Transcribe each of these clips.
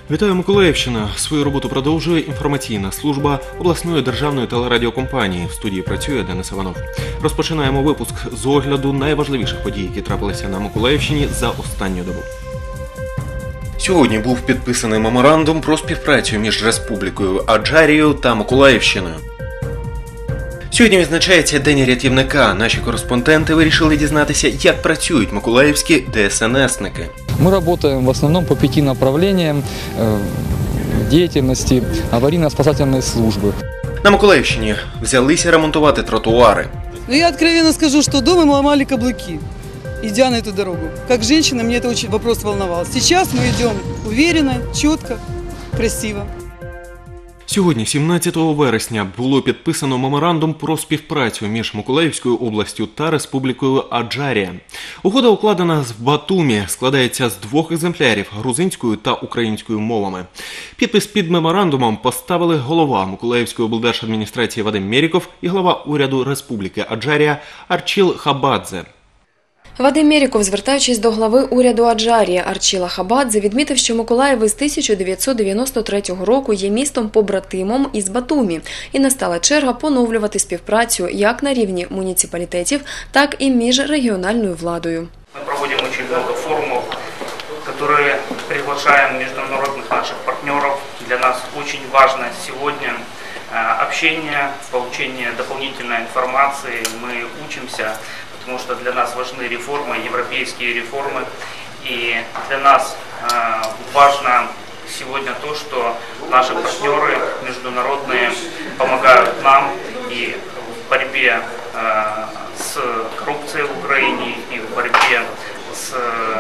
Вітаю, Миколаївщина! Свою роботу продовжує інформаційна служба обласної державної телерадіокомпанії. В студії працює Денис Іванов. Розпочинаємо випуск з огляду найважливіших подій, які трапилися на Миколаївщині за останню добу. Сьогодні був підписаний меморандум про співпрацю між Республікою Аджарією та Миколаївщиною. Сьогодні відзначається День рятівника. Наші кореспонденти вирішили дізнатися, як працюють миколаївські ДСНСники. Мы работаем в основном по 5 направлениям деятельности аварийно-спасательной службы. На Миколаївщині взялися ремонтувати тротуари. Я откровенно скажу, что дома мы ломали каблуки, идя на эту дорогу. Как женщина, мне это очень вопрос волновал. Сейчас мы идем уверенно, четко, красиво. Сьогодні, 17 вересня, було підписано меморандум про співпрацю між Миколаївською областю та Республікою Аджарія. Угода укладена в Батумі, складається з 2 екземплярів грузинською та українською мовами. Підпис під меморандумом поставили голова Миколаївської облдержадміністрації Вадим Меріков і глава уряду Республіки Аджарія Арчил Хабадзе. Вадим Меріков, звертаючись до глави уряду Аджарії Арчила Хабадзе, відмітив, що Миколаїв із 1993 року є містом-побратимом із Батумі, і настала черга поновлювати співпрацю як на рівні муніципалітетів, так і між регіональною владою. Ми проводимо дуже багато форумів, які приглашаємо міжнародних наших партнерів. Для нас дуже важливо сьогодні общение, получение дополнительной информации. Мы учимся, потому что для нас важны реформы, европейские реформы. И для нас важно сегодня то, что наши партнеры международные помогают нам и в борьбе с коррупцией в Украине, и в борьбе с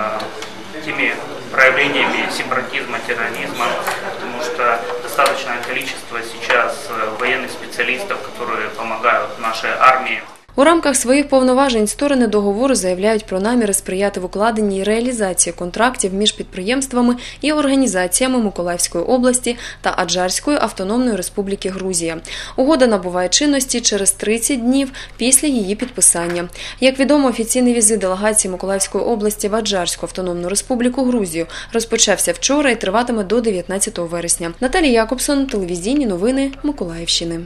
теми проявлениями сепаратизма, терроризма, потому что достаточное количество сейчас военных специалистов, которые помогают нашей армии. У рамках своїх повноважень сторони договору заявляють про наміри сприяти в укладенні і реалізації контрактів між підприємствами і організаціями Миколаївської області та Аджарської автономної республіки Грузія. Угода набуває чинності через 30 днів після її підписання. Як відомо, офіційний візит делегації Миколаївської області в Аджарську автономну республіку Грузію розпочався вчора і триватиме до 19 вересня. Наталія Якобсон, телевізійні новини Миколаївщини.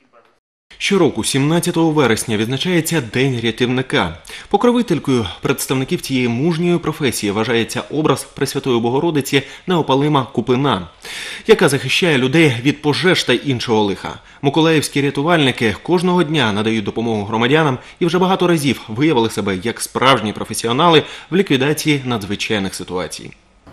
Щороку, 17 вересня, відзначається День рятівника. Покровителькою представників цієї мужньої професії вважається образ Пресвятої Богородиці Неопалима Купина, яка захищає людей від пожеж та іншого лиха. Миколаївські рятувальники кожного дня надають допомогу громадянам і вже багато разів виявили себе як справжні професіонали в ліквідації надзвичайних ситуацій.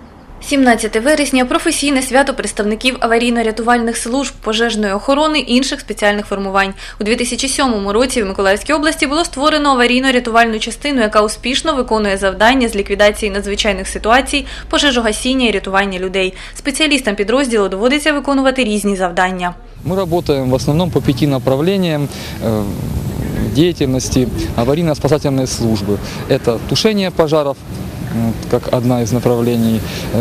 17 вересня – професійне свято представників аварійно-рятувальних служб, пожежної охорони і інших спеціальних формувань. У 2007 році в Миколаївській області було створено аварійно-рятувальну частину, яка успішно виконує завдання з ліквідації надзвичайних ситуацій, пожежогасіння і рятування людей. Спеціалістам підрозділу доводиться виконувати різні завдання. Мы работаем в основном по 5 направлениям деятельности аварийно-спасательной службы. Это тушение пожаров, как одна из направлений,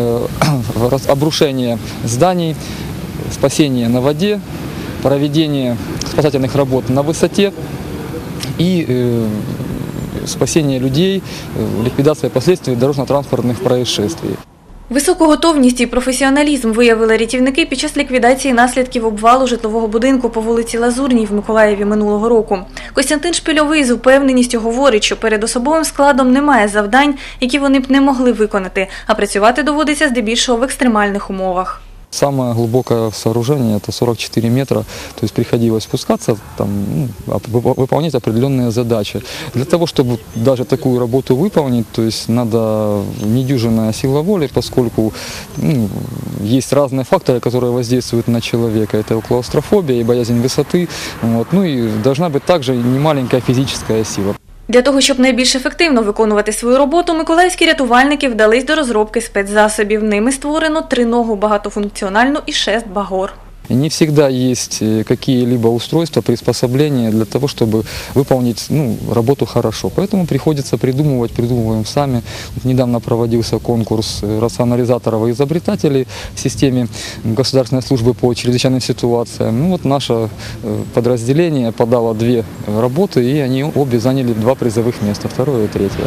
обрушение зданий, спасение на воде, проведение спасательных работ на высоте и спасение людей, ликвидация последствий дорожно-транспортных происшествий. Високу готовність і професіоналізм виявили рятівники під час ліквідації наслідків обвалу житлового будинку по вулиці Лазурній в Миколаєві минулого року. Костянтин Шпильовий з упевненістю говорить, що перед особовим складом немає завдань, які вони б не могли виконати, а працювати доводиться здебільшого в екстремальних умовах. Самое глубокое сооружение – это 44 метра, то есть приходилось спускаться, там, выполнять определенные задачи. Для того, чтобы даже такую работу выполнить, то есть надо недюжинная сила воли, поскольку есть разные факторы, которые воздействуют на человека. Это клаустрофобия и боязнь высоты, ну и должна быть также немаленькая физическая сила. Для того, щоб найбільш ефективно виконувати свою роботу, миколаївські рятувальники вдались до розробки спецзасобів. Ними створено 3-ногу багатофункціональну і шест багор. Не всегда есть какие-либо устройства, приспособления для того, чтобы выполнить работу хорошо. Поэтому приходится придумываем сами. Недавно проводился конкурс рационализаторов и изобретателей в системе Государственной службы по чрезвычайным ситуациям. Наше подразделение подало 2 работы, и они обе заняли 2 призовых места, 2-е и 3-е.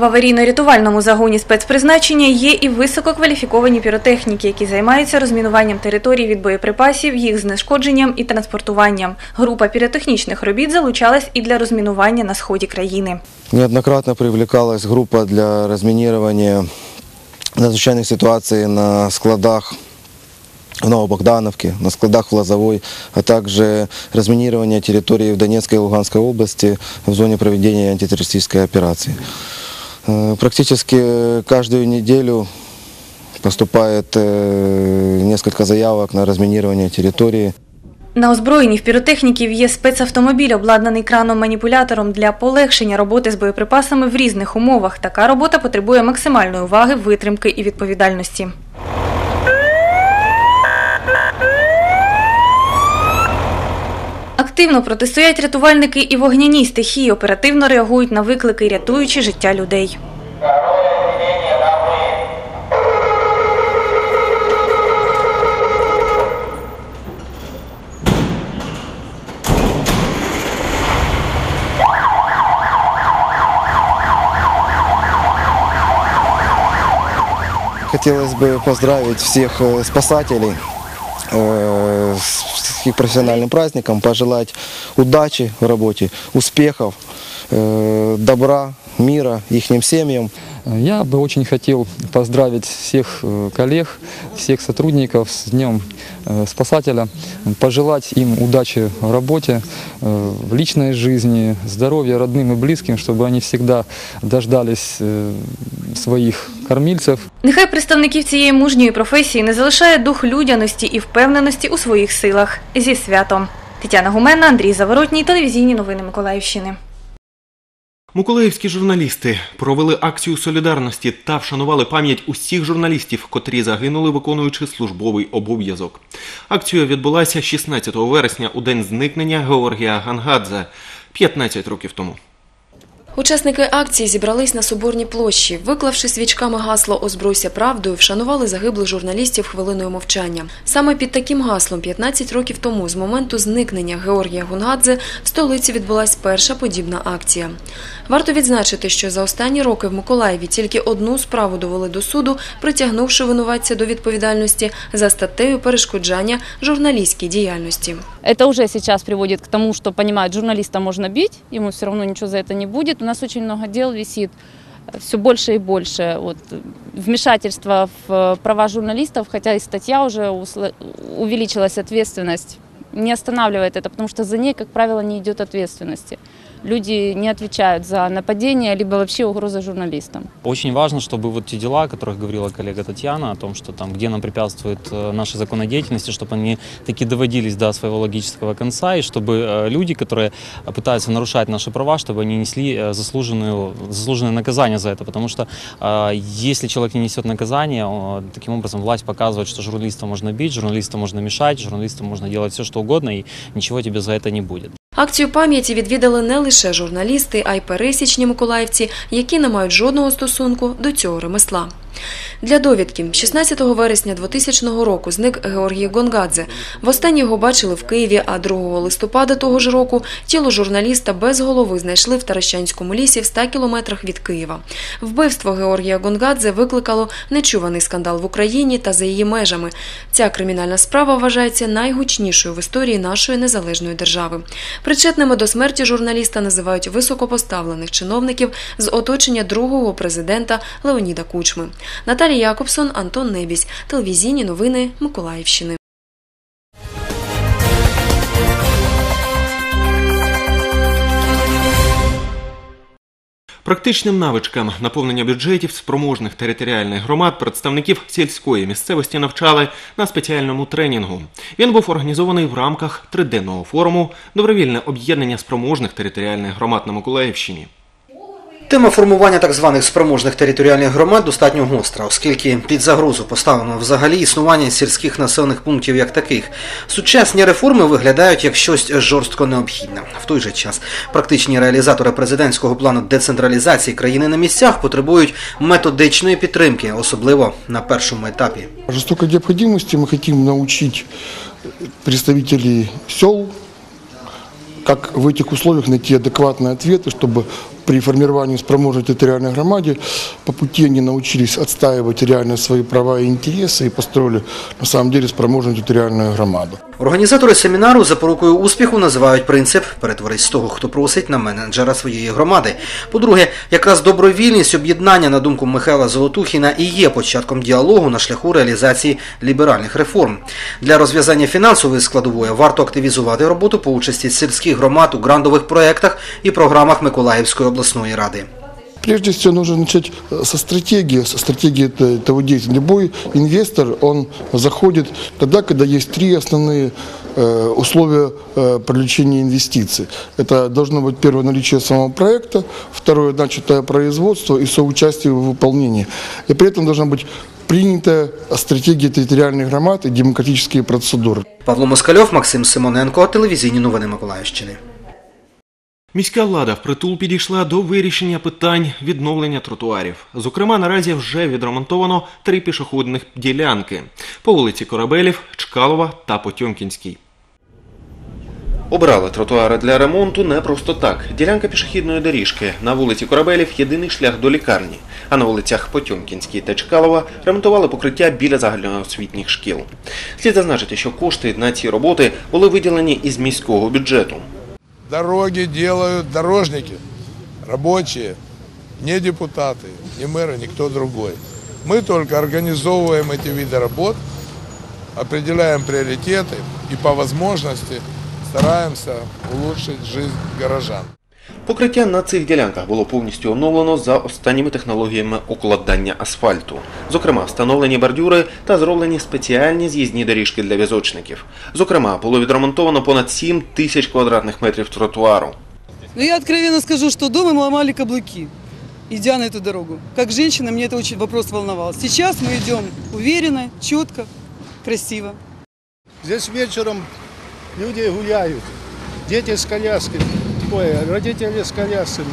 В аварійно-рятувальному загоні спецпризначення є і висококваліфіковані піротехніки, які займаються розмінуванням територій від боєприпасів, їх знешкодженням і транспортуванням. Група піротехнічних робіт залучалась і для розмінування на сході країни. Неоднократно привлекалась группа для разминирования надзвичайных ситуаций на складах в Новобогдановке, на складах в Лозовой, а также разминирование территории в Донецкой и Луганской области в зоне проведения антитеррористической операции. Практически каждую неделю поступает несколько заявок на разминирование территории. На озброєнні в піротехніків є спецавтомобіль, обладнаний краном-маніпулятором для полегшення роботи з боєприпасами в різних умовах. Така робота потребує максимальної уваги, витримки і відповідальності. Активно протистоять рятувальники і вогняній стихії, оперативно реагують на виклики, рятуючи життя людей. Хотелось бы поздравить всех спасателей с их профессиональным праздником, пожелать удачи в работе, успехов, добра, мира их семьям. Я бы очень хотел поздравить всех коллег, всех сотрудников с Днем спасателя, пожелать им удачи в работе, в личной жизни, здоровья родным и близким, чтобы они всегда дождались своїх кормільців. Нехай представників цієї мужньої професії не залишає дух людяності і впевненості у своїх силах. Зі святом. Тетяна Гуменна, Андрій Заворотній, телевізійні новини Миколаївщини. Миколаївські журналісти провели акцію солідарності та вшанували пам'ять усіх журналістів, котрі загинули, виконуючи службовий обов'язок. Акція відбулася 16 вересня у день зникнення Георгія Гонгадзе 15 років тому. Учасники акції зібрались на Соборній площі. Виклавши свічками гасло «Озбройся правдою», вшанували загиблих журналістів хвилиною мовчання. Саме під таким гаслом 15 років тому, з моменту зникнення Георгія Гонгадзе, в столиці відбулась перша подібна акція. Варто відзначити, що за останні роки в Миколаєві тільки одну справу довели до суду, притягнувши винуватця до відповідальності за статтею перешкоджання журналістській діяльності. Это уже сейчас приводит к тому, что, понимают, журналиста можно бить, ему все равно ничего за это не будет. У нас очень много дел висит, все больше и больше. Вот, вмешательства в права журналистов, хотя и статья уже увеличилась, ответственность не останавливает это, потому что за ней, как правило, не идет ответственности. Люди не отвечают за нападение, либо вообще угрозы журналистам. Очень важно, чтобы вот те дела, о которых говорила коллега Татьяна, о том, что там, где нам препятствует наша законодеятельность, чтобы они таки доводились до своего логического конца, и чтобы люди, которые пытаются нарушать наши права, чтобы они несли заслуженное наказание за это. Потому что если человек не несет наказание, таким образом власть показывает, что журналистам можно бить, журналистам можно мешать, журналистам можно делать все, что угодно, и ничего тебе за это не будет. Акцію пам'яті відвідали не лише журналісти, а й пересічні миколаївці, які не мають жодного стосунку до цього ремесла. Для довідки, 16 вересня 2000 року зник Георгій Гонгадзе. Востаннє його бачили в Києві, а 2 листопада того ж року тіло журналіста без голови знайшли в Таращанському лісі в 100 кілометрах від Києва. Вбивство Георгія Гонгадзе викликало нечуваний скандал в Україні та за її межами. Ця кримінальна справа вважається найгучнішою в історії нашої незалежної держави. Причетними до смерті журналіста називають високопоставлених чиновників з оточення другого президента Леоніда Кучми. Наталія Якобсон, Антон Небісь. Телевізійні новини Миколаївщини. Практичним навичкам наповнення бюджетів спроможних територіальних громад представників сільської місцевості навчали на спеціальному тренінгу. Він був організований в рамках 3-денного форуму «Добровільне об'єднання спроможних територіальних громад на Миколаївщині». Тема формування так званих спроможних територіальних громад достатньо гостра, оскільки під загрозу поставлено взагалі існування сільських населених пунктів як таких. Сучасні реформи виглядають як щось жорстко необхідне. В той же час практичні реалізатори президентського плану децентралізації країни на місцях потребують методичної підтримки, особливо на першому етапі. Жорстокої необхідності ми хочемо навчити представників сел, как в этих условиях найти адекватные ответы, чтобы при формировании спроможной территориальной громады по пути они научились отстаивать реально свои права и интересы и построили на самом деле спроможную территориальную громаду. Організатори семінару запорукою успіху називають принцип «перетворись з того, хто просить, на менеджера своєї громади». По-друге, якраз добровільність об'єднання, на думку Михайла Золотухіна, і є початком діалогу на шляху реалізації ліберальних реформ. Для розв'язання фінансової складової варто активізувати роботу по участі сільських громад у грантових проєктах і програмах Миколаївської обласної ради. Прежде всего нужно начать со стратегии того действия. Любой инвестор, он заходит тогда, когда есть три основные условия привлечения инвестиций. Это должно быть первое наличие самого проекта, второе начатое производство и соучастие в выполнении. И при этом должна быть принята стратегія територіальних громад і демократичні процедури. Павло Москальов, Максим Симоненко, телевізійні новини Миколаївщини. Міська влада впритул підійшла до вирішення питань відновлення тротуарів. Зокрема, наразі вже відремонтовано 3 пішохідних ділянки по вулиці Корабелів, Чкалова та Потьомкінській. Обрали тротуари для ремонту не просто так. Ділянка пішохідної доріжки на вулиці Корабелів – єдиний шлях до лікарні, а на вулицях Потьомкінській та Чкалова ремонтували покриття біля загальноосвітніх шкіл. Слід зазначити, що кошти на ці роботи були виділені із міського бюджету. Дороги делают дорожники, рабочие, не депутаты, не мэры, никто другой. Мы только организовываем эти виды работ, определяем приоритеты и по возможности стараемся улучшить жизнь горожан. Покриття на цих ділянках було повністю оновлено за останніми технологіями укладання асфальту. Зокрема, встановлені бордюри та зроблені спеціальні з'їзні доріжки для візочників. Зокрема, було відремонтовано понад 7 тисяч квадратних метрів тротуару. Я откровенно скажу, что дома мы ломали каблуки, идя на эту дорогу. Как женщина, мне это очень вопрос волновал. Сейчас мы идем уверенно, четко, красиво. Здесь вечером люди гуляют, дети с колясками. Родители с колясками,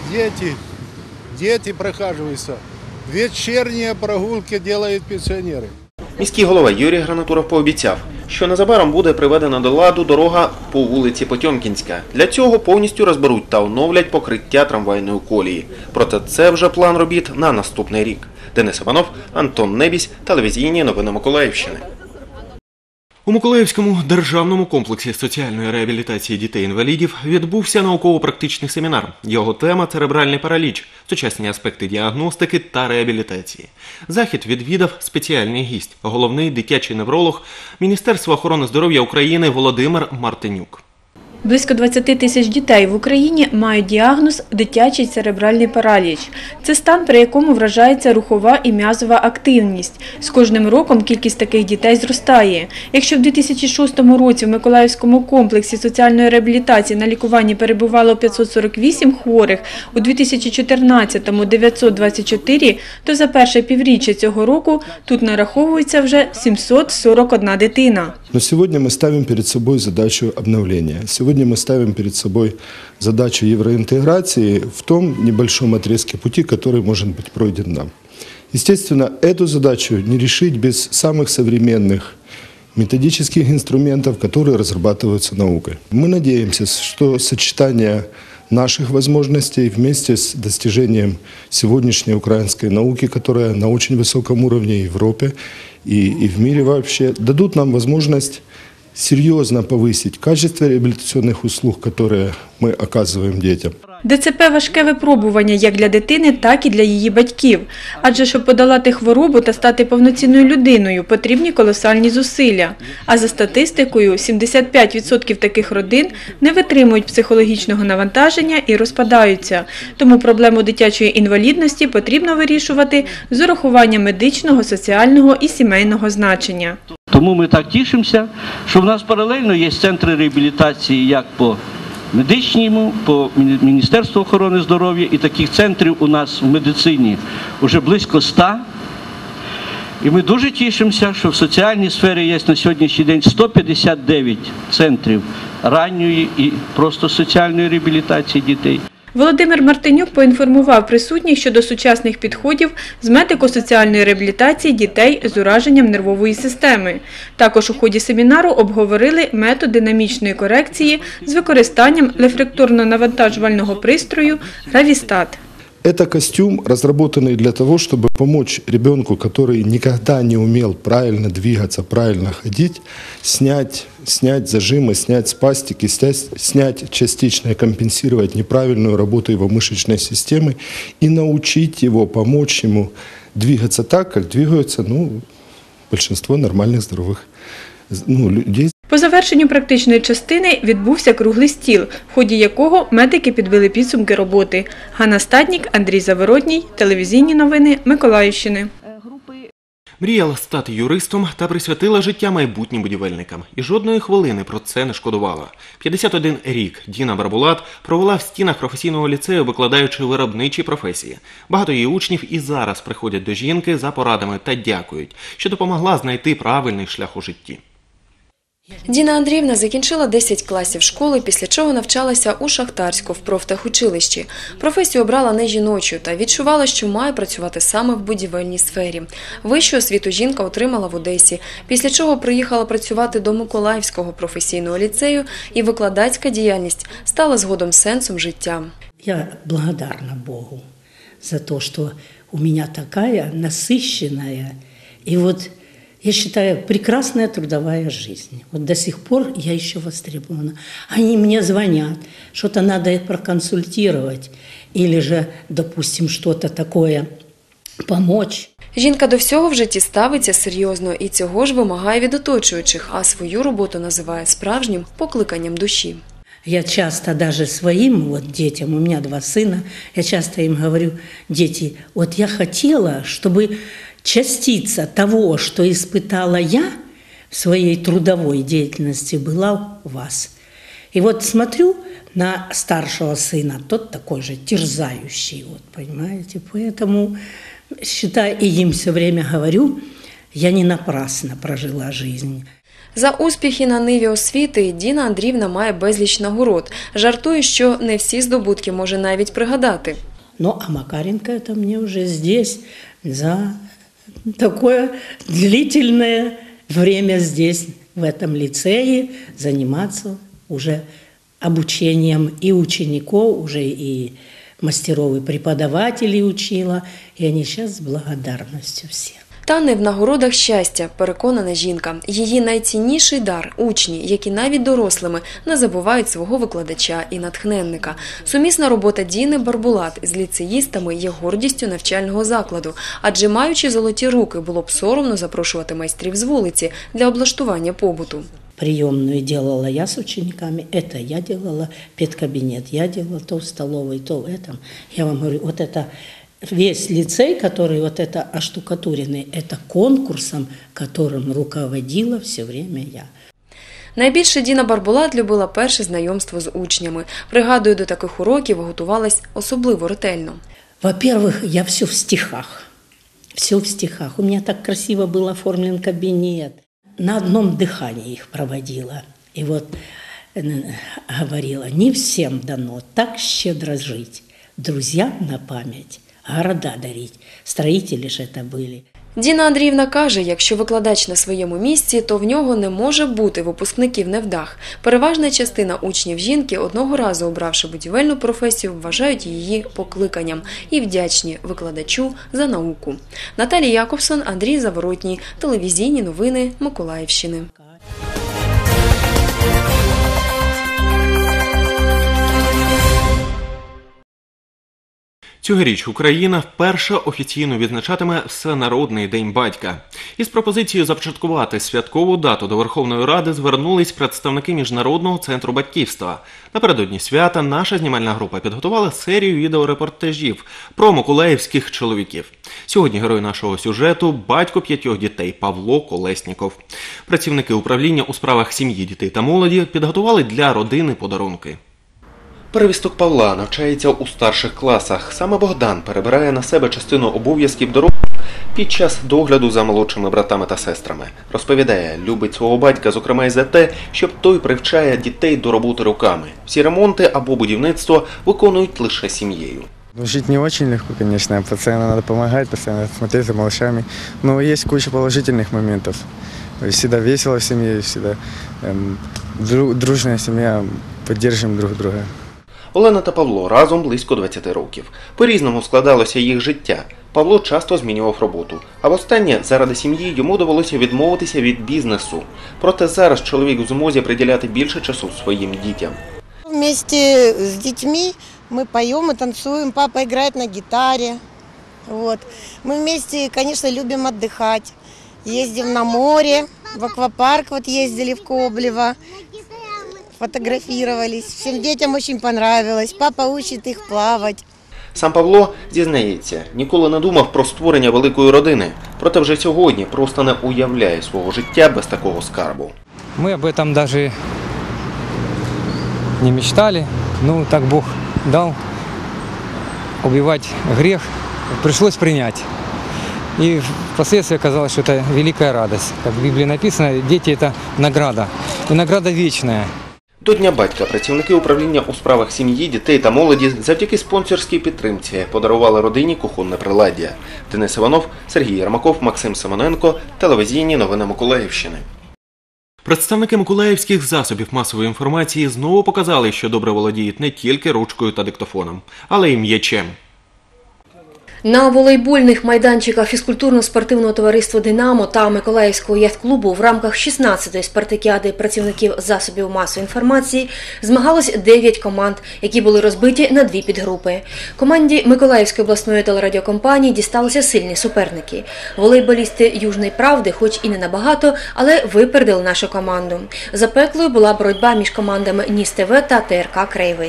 дети прохаживаются. Вечерние прогулки делают пенсионеры. Міський голова Юрій Гранатуров пообіцяв, що незабаром буде приведена до ладу дорога по вулиці Потьомкінська. Для цього повністю розберуть та оновлять покриття трамвайної колії. Проте це вже план робіт на наступний рік. Денис Іванов, Антон Небісь, телевізійні новини Миколаївщини. У Миколаївському державному комплексі соціальної реабілітації дітей-інвалідів відбувся науково-практичний семінар. Його тема – церебральний параліч, сучасні аспекти діагностики та реабілітації. Захід відвідав спеціальний гість – головний дитячий невролог Міністерства охорони здоров'я України Володимир Мартинюк. Близько 20 тисяч дітей в Україні мають діагноз «дитячий церебральний параліч». Це стан, при якому вражається рухова і м'язова активність. З кожним роком кількість таких дітей зростає. Якщо в 2006 році в Миколаївському комплексі соціальної реабілітації на лікуванні перебувало 548 хворих, у 2014-му – 924, то за перше півріччя цього року тут нараховується вже 741 дитина. Но сегодня мы ставим перед собой задачу обновления. Сегодня мы ставим перед собой задачу евроинтеграции в том небольшом отрезке пути, который может быть пройден нам. Естественно, эту задачу не решить без самых современных методических инструментов, которые разрабатываются наукой. Мы надеемся, что сочетание наших возможностей вместе с достижением сегодняшней украинской науки, которая на очень высоком уровне в Европе и в мире вообще, дадут нам возможность серьезно повысить качество реабилитационных услуг, которые мы оказываем детям. ДЦП – важке випробування як для дитини, так і для її батьків. Адже щоб подолати хворобу та стати повноцінною людиною, потрібні колосальні зусилля. А за статистикою, 75% таких родин не витримують психологічного навантаження і розпадаються. Тому проблему дитячої інвалідності потрібно вирішувати з урахуванням медичного, соціального і сімейного значення. Тому ми так тішимося, що в нас паралельно є центри реабілітації як по медичному, по Міністерству охорони здоров'я, і таких центрів у нас в медицині вже близько 100. І ми дуже тішимося, що в соціальній сфері є на сьогоднішній день 159 центрів ранньої і просто соціальної реабілітації дітей. Володимир Мартинюк поінформував присутніх щодо сучасних підходів з медико-соціальної реабілітації дітей з ураженням нервової системи. Також у ході семінару обговорили метод динамічної корекції з використанням рефлекторно-навантажувального пристрою «Равістат». Это костюм, разработанный для того, чтобы помочь ребенку, который никогда не умел правильно двигаться, правильно ходить, снять зажимы, снять спастики, снять частично и компенсировать неправильную работу его мышечной системы и научить его, помочь ему двигаться так, как двигаются большинство нормальных, здоровых людей. По завершенню практичної частини відбувся круглий стіл, в ході якого медики підбили підсумки роботи. Ганна Статнік, Андрій Заворотній, телевізійні новини Миколаївщини. Мріяла стати юристом та присвятила життя майбутнім будівельникам. І жодної хвилини про це не шкодувала. 51 рік Діна Барбулат провела в стінах професійного ліцею, викладаючи виробничі професії. Багато її учнів і зараз приходять до жінки за порадами та дякують, що допомогла знайти правильний шлях у житті. Діна Андріївна закінчила 10 класів школи, після чого навчалася у Шахтарську в профтехучилищі. Професію обрала не жіночу та відчувала, що має працювати саме в будівельній сфері. Вищу освіту жінка отримала в Одесі, після чого приїхала працювати до Миколаївського професійного ліцею, і викладацька діяльність стала згодом сенсом життя. Я благодарна Богу за то, что у меня такая насыщенная и я считаю, прекрасная трудовая жизнь. До сих пор я еще востребована. Они мне звонят, что-то надо проконсультировать или же, допустим, что-то такое помочь. Жінка до всього в житті ставиться серйозно і цього ж вимагає від оточуючих, а свою роботу називає справжнім покликанням душі. Я часто даже своим детям, у меня 2 сына, я часто им говорю: дети, я хотела, чтобы частица того, что испытала я в своей трудовой деятельности, была у вас. И смотрю на старшего сына, тот такой же терзающий, понимаете, поэтому, считаю, и им все время говорю, я не напрасно прожила жизнь. За успіхи на ниві освіти Діна Андріївна має безліч нагород. Жартує, що не всі здобутки може навіть пригадати. А Макаренко это мне уже здесь за такое длительное время здесь, в этом лицее, заниматься уже обучением и учеников, уже и мастеров, и преподавателей учила. И они сейчас с благодарностью всех. Та не в нагородах щастя, переконана жінка. Її найцінніший дар – учні, які навіть дорослими не забувають свого викладача і натхненника. Сумісна робота Діни Барбулат з ліцеїстами є гордістю навчального закладу, адже маючи золоті руки, було б соромно запрошувати майстрів з вулиці для облаштування побуту. Приемную делала я с учениками, это я делала, педкабинет я делала, то в столовой, то в этом. Я вам говорю, это весь лицей, который это оштукатуренный, это конкурсом, которым руководила все время я. Найбільше Діна Барбулат любила перше знайомство з учнями. Пригадую, до таких уроків готувалась особливо ретельно. Во-первых, я все в стихах. Все в стихах. У меня так красиво был оформлен кабинет. На одном дыхании их проводила. И говорила, не всем дано так щедро жить. Друзьям на память. Города дарить. Строители ж это были. Діна Андріївна каже, якщо викладач на своєму місці, то в нього не може бути випускників невдах. Переважна частина учнів жінки, одного разу обравши будівельну професію, вважають її покликанням і вдячні викладачу за науку. Наталія Якобсон, Андрій Заворотній, телевізійні новини Миколаївщини. Цьогоріч Україна вперше офіційно відзначатиме Всенародний день батька. Із пропозицією започаткувати святкову дату до Верховної Ради звернулись представники Міжнародного центру батьківства. Напередодні свята наша знімальна група підготувала серію відеорепортажів про миколаївських чоловіків. Сьогодні герой нашого сюжету – батько 5 дітей Павло Колесніков. Працівники управління у справах сім'ї, дітей та молоді підготували для родини подарунки. Первісток Павла навчається у старших класах. Саме Богдан перебирає на себе частину обов'язків дорослих під час догляду за молодшими братами та сестрами. Розповідає, любить свого батька, зокрема і за те, щоб той привчає дітей до роботи руками. Всі ремонти або будівництво виконують лише сім'єю. Жить не очень легко, конечно, постоянно надо помогать, постоянно смотреть за малышами, но есть куча положительных моментов. Всегда весело в семье, всегда дружная семья, поддерживаем друг друга. Олена та Павло разом близько 20 років. По-різному складалося їх життя. Павло часто змінював роботу, а востаннє заради сім'ї йому довелося відмовитися від бізнесу. Проте зараз чоловік у змозі приділяти більше часу своїм дітям. Вместе с детьми мы поем и танцуем, папа играет на гитаре. Вот. Мы вместе, конечно, любим отдыхать. Ездим на море, в аквапарк вот ездили в Коблево, фотографировались. Всем детям очень понравилось, папа учит их плавать. Сам Павло, зізнається, ніколи не думав про створення великої родини. Проте вже сьогодні просто не уявляє свого життя без такого скарбу. Мы об этом даже не мечтали, но так Бог дал, убивать грех пришлось принять. И впоследствии оказалось, что это великая радость. Как в Библии написано, дети – это награда, и награда вечная. До Дня батька працівники управління у справах сім'ї, дітей та молоді завдяки спонсорській підтримці подарували родині кухонне приладдя. Денис Іванов, Сергій Єрмаков, Максим Симоненко, телевізійні новини Миколаївщини. Представники миколаївських засобів масової інформації знову показали, що добре володіють не тільки ручкою та диктофоном, але й м'ячем. На волейбольних майданчиках фізкультурно-спортивного товариства «Динамо» та Миколаївського яхт-клубу в рамках 16-ї спартакіади працівників засобів масової інформації змагалось 9 команд, які були розбиті на 2 підгрупи. Команді Миколаївської обласної телерадіокомпанії дісталися сильні суперники. Волейболісти «Южної правди», хоч і не набагато, але випередили нашу команду. Запеклою була боротьба між командами «Ніс ТВ» та ТРК «Краєвид».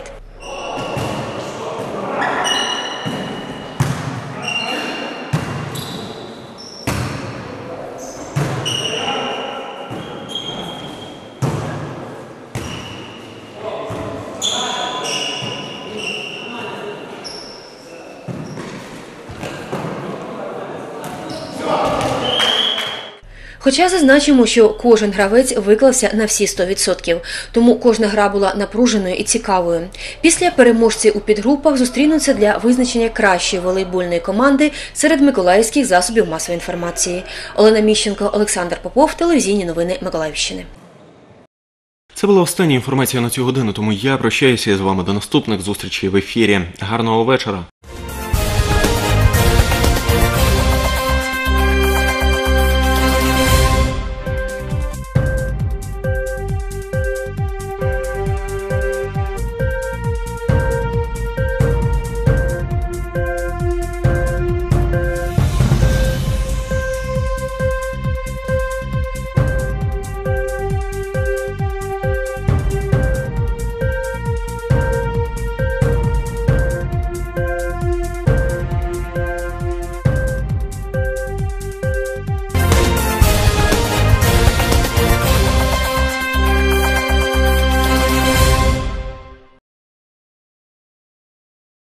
Хоча зазначимо, що кожен гравець виклався на всі 100%, тому кожна гра була напруженою і цікавою. Після переможці у підгрупах зустрінуться для визначення кращої волейбольної команди серед миколаївських засобів масової інформації. Олена Міщенко, Олександр Попов, телевізійні новини Миколаївщини. Це була остання інформація на цю годину, тому я прощаюся з вами до наступних зустрічей в ефірі. Гарного вечора!